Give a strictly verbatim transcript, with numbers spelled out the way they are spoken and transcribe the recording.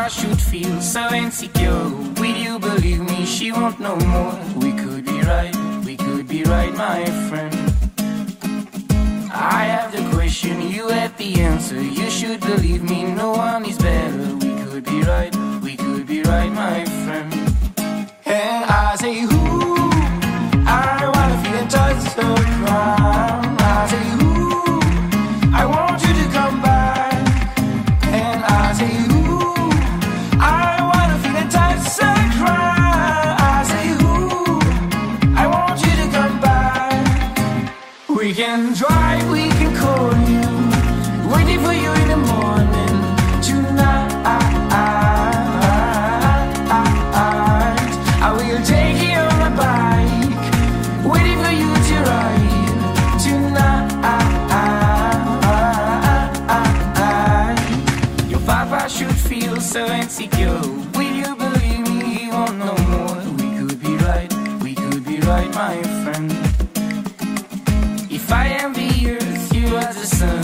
Papa should feel so insecure. Will you believe me? She won't know more. We could be right, we could be right, my friend. I have the question, you have the answer. You should believe me, no one is better. We could be right, we could be right, my friend. And I say, ooh, I wanna feel and touch the ground. I say, ooh, I want you to come back. And I say, ooh, I wanna feel and touch the ground. I say, ooh, I want you to come back. We can drive, we can call you, waiting for you in the morning tonight. I will take you on my bike, waiting for you to ride tonight. Your papa should feel so insecure. Will you believe me? He won't know more. We could be right, we could be right, my friend. If I am the earth, you are the sun.